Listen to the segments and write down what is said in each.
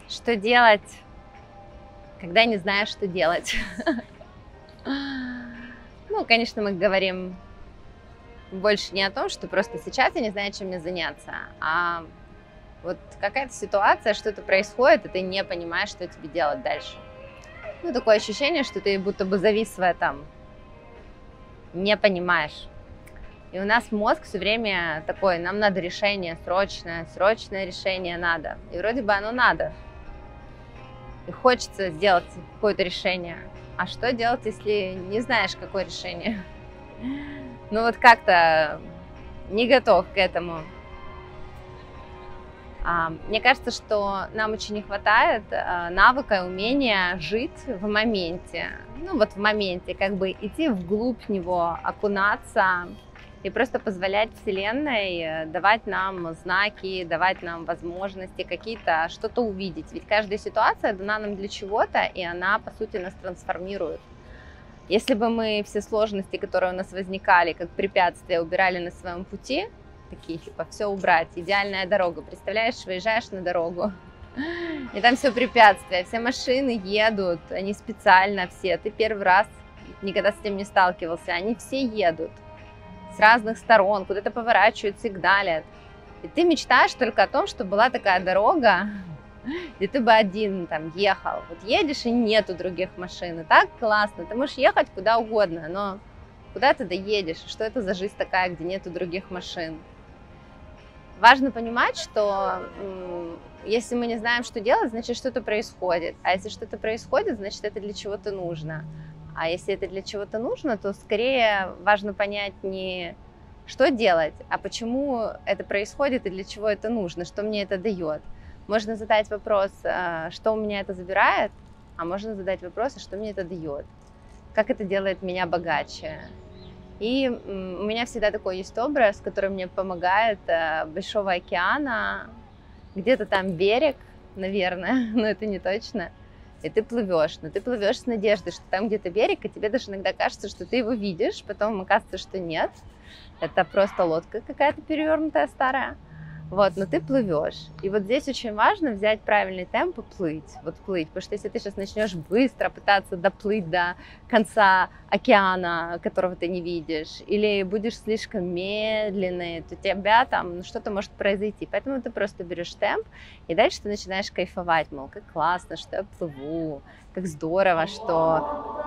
Что делать, когда не знаешь, что делать? Ну, конечно, мы говорим больше не о том, что просто сейчас я не знаю, чем мне заняться, а вот какая-то ситуация, что-то происходит, и ты не понимаешь, что тебе делать дальше. Ну, такое ощущение, что ты будто бы завис в этом, не понимаешь. И у нас мозг все время такой: нам надо решение срочное, срочное решение надо. И вроде бы оно надо. И хочется сделать какое-то решение. А что делать, если не знаешь, какое решение? Ну вот как-то не готов к этому. Мне кажется, что нам очень не хватает навыка и умения жить в моменте. Ну вот в моменте, как бы идти вглубь него, окунаться и просто позволять Вселенной давать нам знаки, давать нам возможности какие-то, что-то увидеть. Ведь каждая ситуация дана нам для чего-то, и она, по сути, нас трансформирует. Если бы мы все сложности, которые у нас возникали, как препятствия, убирали на своем пути, такие типа все убрать, идеальная дорога, представляешь, выезжаешь на дорогу, и там все препятствия, все машины едут, они специально все, ты первый раз никогда с этим не сталкивался, они все едут с разных сторон, куда-то поворачивают, сигналят, и ты мечтаешь только о том, чтобы была такая дорога, где ты бы один там ехал. Вот едешь, и нету других машин. И так классно. Ты можешь ехать куда угодно, но куда ты доедешь? Что это за жизнь такая, где нету других машин? Важно понимать, что если мы не знаем, что делать, значит, что-то происходит. А если что-то происходит, значит, это для чего-то нужно. А если это для чего-то нужно, то скорее важно понять не что делать, а почему это происходит и для чего это нужно, что мне это дает. Можно задать вопрос, что у меня это забирает, а можно задать вопрос, что мне это дает, как это делает меня богаче. И у меня всегда такой есть образ, который мне помогает большого океана, где-то там берег, наверное, но это не точно, и ты плывешь, но ты плывешь с надеждой, что там где-то берег, и тебе даже иногда кажется, что ты его видишь, потом оказывается, что нет, это просто лодка какая-то перевернутая старая. Вот, но ты плывешь. И вот здесь очень важно взять правильный темп и плыть. Вот плыть. Потому что если ты сейчас начнешь быстро пытаться доплыть до конца океана, которого ты не видишь, или будешь слишком медленный, то у тебя там что-то может произойти. Поэтому ты просто берешь темп, и дальше ты начинаешь кайфовать. Мол, как классно, что я плыву, как здорово, что...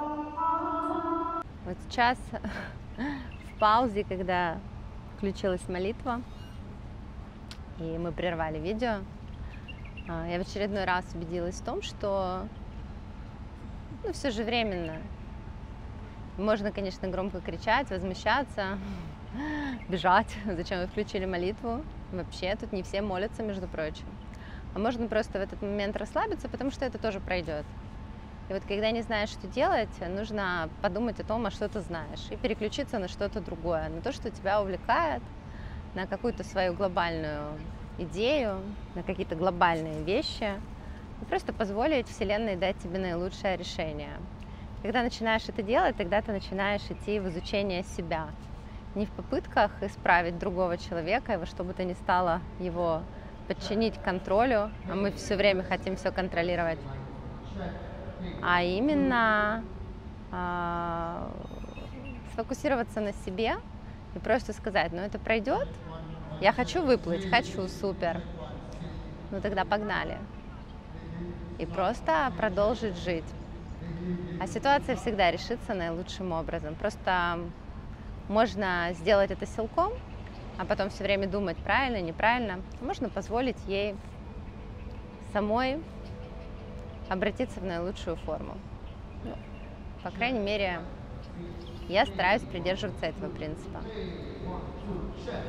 Вот сейчас в паузе, когда включилась молитва, и мы прервали видео, я в очередной раз убедилась в том, что все же временно. Можно, конечно, громко кричать, возмущаться, бежать. Зачем вы включили молитву? Вообще, тут не все молятся, между прочим. А можно просто в этот момент расслабиться, потому что это тоже пройдет. И вот когда не знаешь, что делать, нужно подумать о том, что ты знаешь, и переключиться на что-то другое, на то, что тебя увлекает, на какую-то свою глобальную идею, на какие-то глобальные вещи, и просто позволить Вселенной дать тебе наилучшее решение. Когда начинаешь это делать, тогда ты начинаешь идти в изучение себя. Не в попытках исправить другого человека, и во что бы то ни стало его подчинить контролю, а мы все время хотим все контролировать, а именно сфокусироваться на себе и просто сказать: ну это пройдет, я хочу выплыть, хочу, супер, ну тогда погнали. И просто продолжить жить. А ситуация всегда решится наилучшим образом. Просто можно сделать это силком, а потом все время думать, правильно, неправильно. Можно позволить ей самой обратиться в наилучшую форму. Ну, по крайней мере, я стараюсь придерживаться этого принципа.